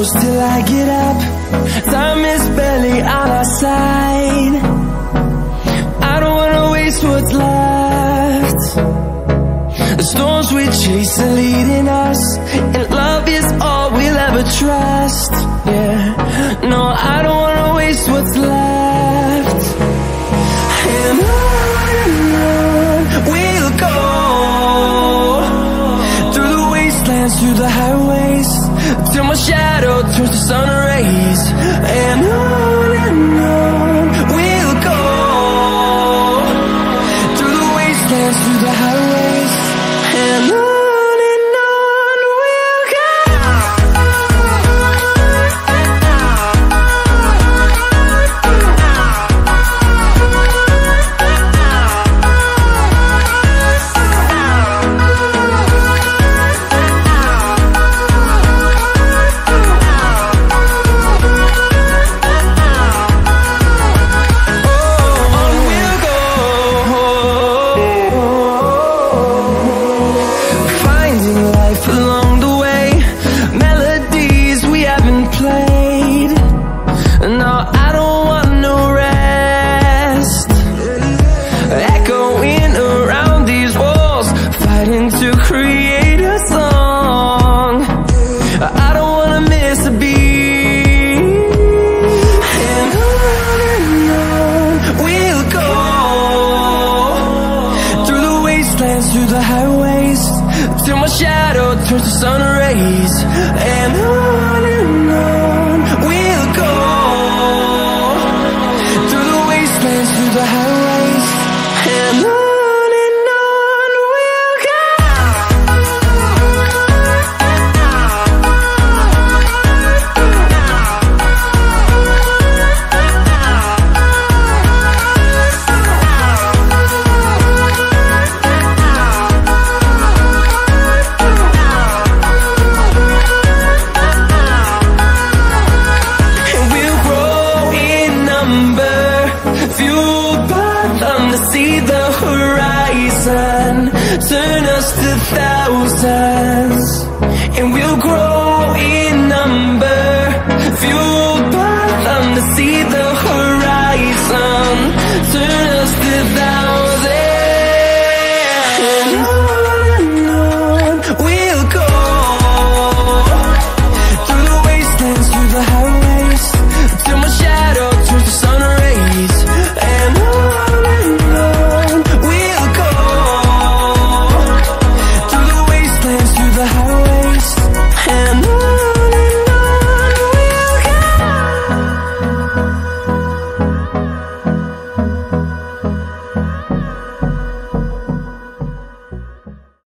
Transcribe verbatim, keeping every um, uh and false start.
close till I get up. Time is barely on our side. I don't wanna waste what's left. The storms we chase are leading us, and love is all we'll ever trust. Yeah, no, I don't wanna waste what's left. And on and on we'll go, through the wastelands, through the highways, till my shadow turns to sun rays. And on and on we'll go, through the wastelands, through the highways, and on. Through the highways, till my shadow turns to sun rays. And on and on we'll go, through the wastelands, through the highways, and on. Turn us to thousands, and we'll grow in number, fueled by